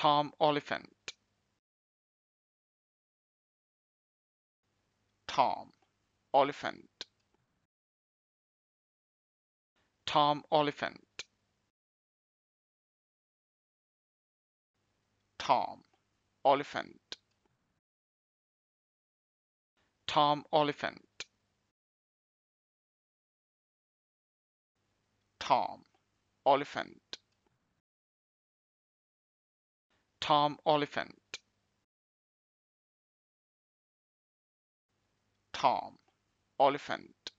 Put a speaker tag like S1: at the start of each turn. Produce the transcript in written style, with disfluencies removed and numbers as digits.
S1: Tom Oliphant. Tom Oliphant. Tom Oliphant. Tom Oliphant. Tom Oliphant. Tom Oliphant. Tom Oliphant. Tom Oliphant.